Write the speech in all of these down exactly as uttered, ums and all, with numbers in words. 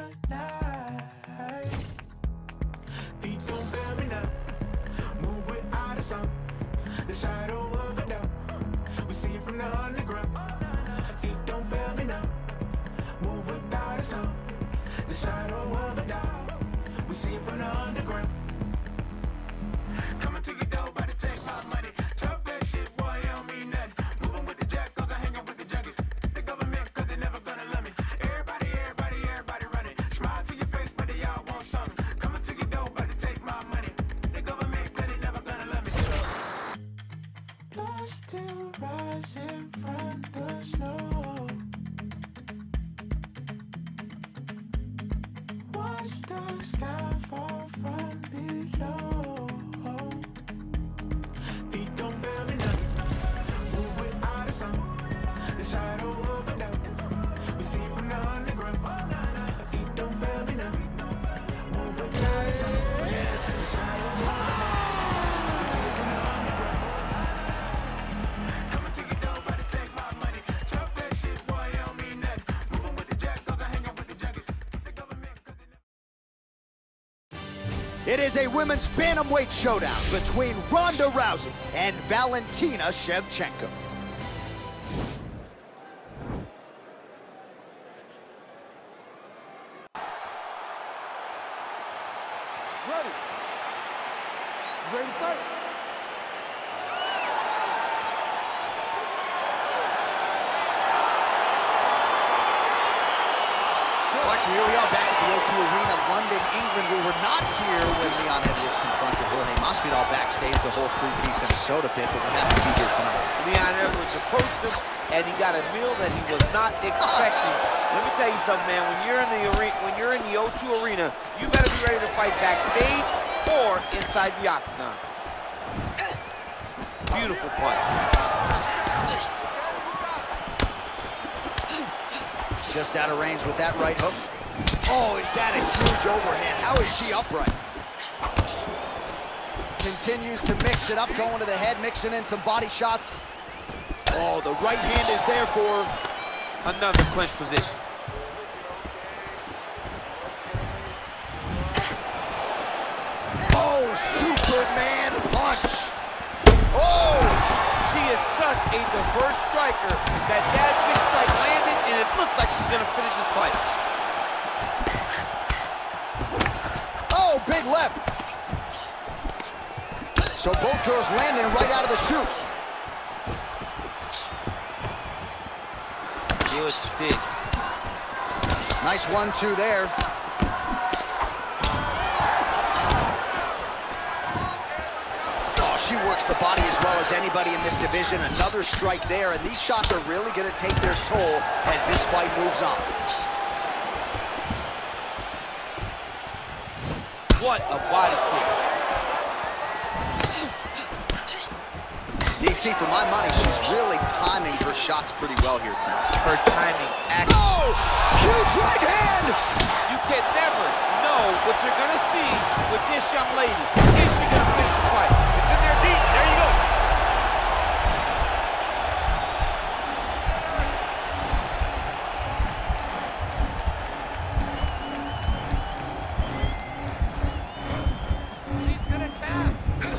night. Beat don't fail me now. Move without a sound. The shadow of a doubt. We see it from the underground. Feet don't fail me now. Move without a sound. The shadow of a doubt. We see it from the underground. Coming to your door, about to take my money. Talk that shit, boy, it don't mean nothing. Moving with the jack, cause I hang out with the junkies. The government, cause they never gonna love me. Everybody, everybody, everybody running. Smile to your face, but they all want something. Coming to your door, about to take my money. The government, cause they never gonna love me. Blood still rising from the snow. Watch the sky fall from below. Beat don't fail me now. Move without a sound. The shadow of a doubt. We see it from the underground. Feet don't fail me now. Move without a sound. The shadow of a doubt. We see it from the underground. Coming to your door, about to take my money. Talk that shit, boy, it don't mean nothing. Moving with the jack, cause I hang out with the junkies. The government, cause they never. It is a women's bantamweight showdown between Ronda Rousey and Valentina Shevchenko. Ready. Ready to fight. Watch, here we are back at the O two Arena, London, England. We were not here when Leon Edwards confronted Jorge Masvidal backstage, the whole three-piece and a soda fit, but we're happy to be here tonight. Leon Edwards approached him, and he got a meal that he was not expecting. Let me tell you something, man. When you're in the arena, when you're in the O two Arena, you better be ready to fight backstage or inside the octagon. Beautiful punch. Just out of range with that right hook. Oh, is that a huge overhand? How is she upright? Continues to mix it up, going to the head, mixing in some body shots. Oh, the right hand is there for her. Another clinch position. Oh, Superman punch. Oh! She is such a diverse striker that that big strike landed, and it looks like she's gonna finish this fight. Oh, big left. So both girls landing right out of the chute. Good stick. Nice one two there. She works the body as well as anybody in this division. Another strike there, and these shots are really going to take their toll as this fight moves on. What a body kick. D C, for my money, she's really timing her shots pretty well here tonight. Her timing accurate. Oh! Huge right hand! You can never know what you're going to see with this young lady. Is she going to finish the fight? It's in there deep. There you go. She's going to tap.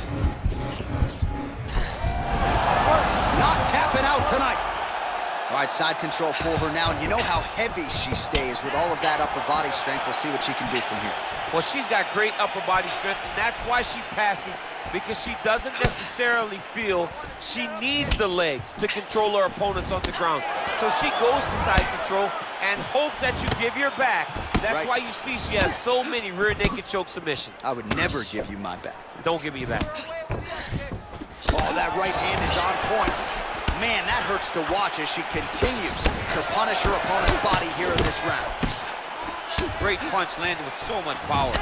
Not tapping out tonight. All right, side control for her now, and you know how heavy she stays with all of that upper body strength. We'll see what she can do from here. Well, she's got great upper body strength, and that's why she passes, because she doesn't necessarily feel she needs the legs to control her opponents on the ground. So she goes to side control and hopes that you give your back. That's right. why you see she has so many rear naked choke submissions. I would never give you my back. Don't give me your back. Oh, that right hand is on point. Man, that hurts to watch as she continues to punish her opponent's body here in this round. Great punch landed with so much power.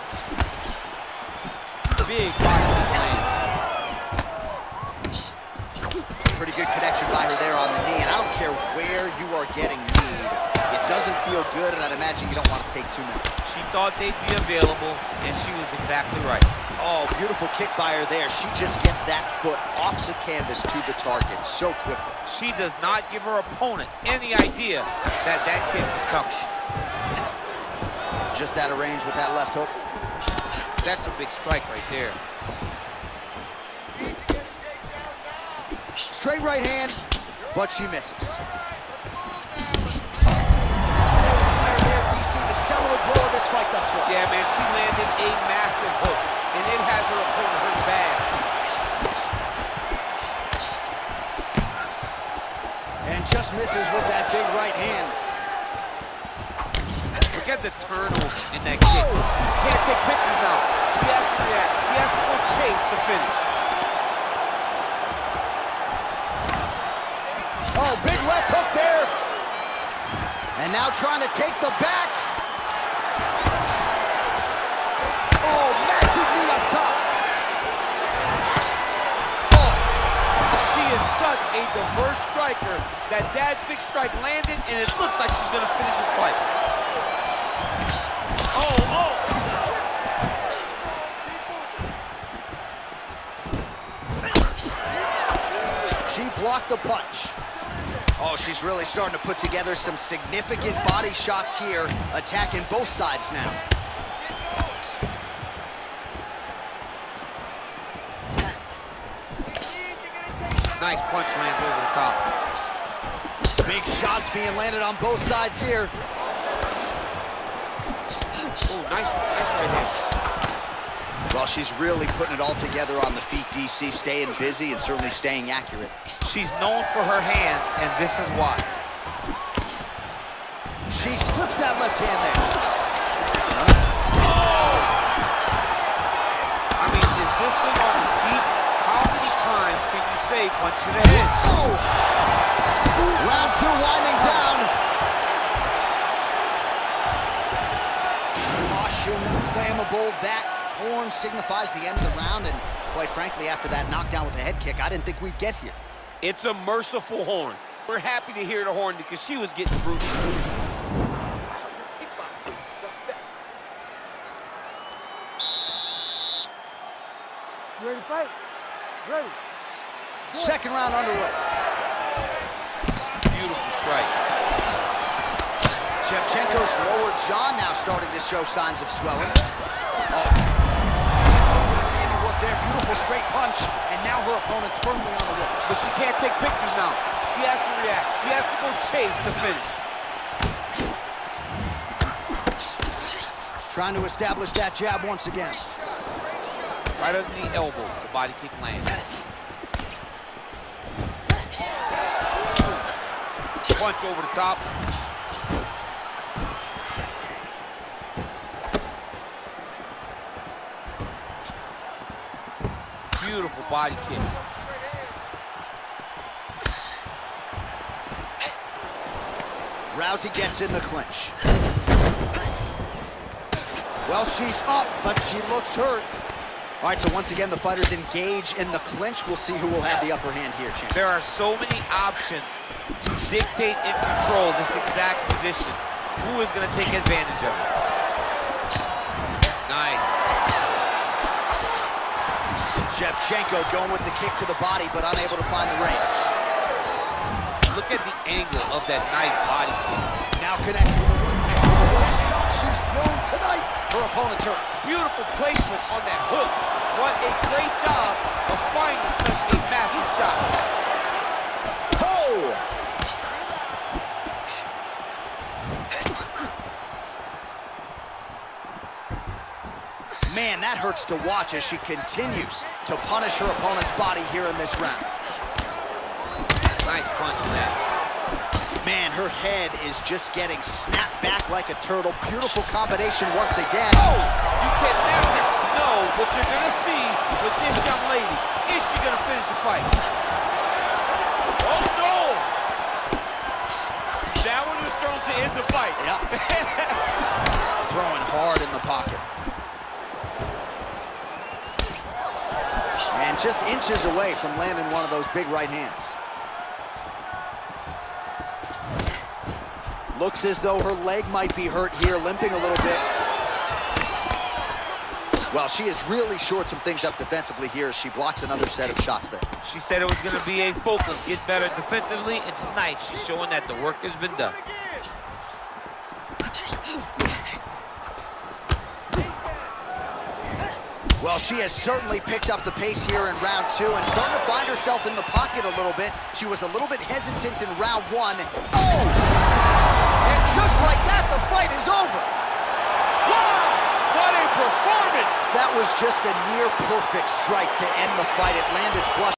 Big body slam. Pretty good connection by her there on the knee, and I don't care where you are getting kneed. It doesn't feel good, and I'd imagine you don't want to take too many. She thought they'd be available, and she was exactly right. Oh, beautiful kick by her there. She just gets that foot off the canvas to the target so quickly. She does not give her opponent any idea that that kick is coming. just out of range with that left hook. That's a big strike right there. Straight right hand, but she misses. The seminal blow of this fight thus far. Yeah, man, she landed a massive hook, and it has her opponent hurt bad. And just misses with that big right hand. Look at the turnover in that kick. Oh. Can't take pictures now. She has to react. She has to go chase the finish. Oh, big left hook there. And now trying to take the back. Oh, massive knee up top. Oh. She is such a diverse striker that that big strike landed, and it looks like she's going to finish this fight. Oh, oh. She blocked the punch. Oh, she's really starting to put together some significant body shots here, attacking both sides now. Nice punch lands over the top. Big shots being landed on both sides here. Oh, nice, nice right hand. Well, she's really putting it all together on the feet, D C, staying busy and certainly staying accurate. She's known for her hands, and this is why. She slips that left hand there. Oh! I mean, is this thing on the feet? How many times can you say punch to the head? Oh! Round two winding down. Caution, flammable. That horn signifies the end of the round, and quite frankly, after that knockdown with the head kick, I didn't think we'd get here. It's a merciful horn. We're happy to hear the horn because she was getting brutal. You ready to fight? Ready. Second round underway. Beautiful strike. Shevchenko's lower jaw now starting to show signs of swelling. Oh. Handiwork there, beautiful straight punch, and now her opponent's firmly on the ropes. But she can't take pictures now. She has to react. She has to go chase the finish. Trying to establish that jab once again. Right under the elbow, the body kick lands. Punch over the top. Beautiful body kick. Rousey gets in the clinch. Well, she's up, but she looks hurt. All right, so once again, the fighters engage in the clinch. We'll see who will have the upper hand here, champ. There are so many options to dictate and control this exact position. Who is going to take advantage of it? Nice. Shevchenko going with the kick to the body, but unable to find the range. Look at the angle of that nice body kick. Now connects with the worst shot she's thrown tonight. Her opponent's hurt. Beautiful placement on that hook. What a great job of finding such a massive shot. Oh! Man, that hurts to watch as she continues to punish her opponent's body here in this round. Nice punch there. Man, her head is just getting snapped back like a turtle. Beautiful combination once again. Oh! You can never know what you're going to see with this young lady. Is she going to finish the fight? Oh, no! That one was thrown to end the fight. Yep. Throwing hard in the pocket. And just inches away from landing one of those big right hands. Looks as though her leg might be hurt here, limping a little bit. Well, she has really shored some things up defensively here as she blocks another set of shots there. She said it was going to be a focus, get better defensively, and tonight she's showing that the work has been done. Well, she has certainly picked up the pace here in round two and starting to find herself in the pocket a little bit. She was a little bit hesitant in round one. Oh! And just like that, the fight is over. Wow! What a performance! That was just a near-perfect strike to end the fight. It landed flush.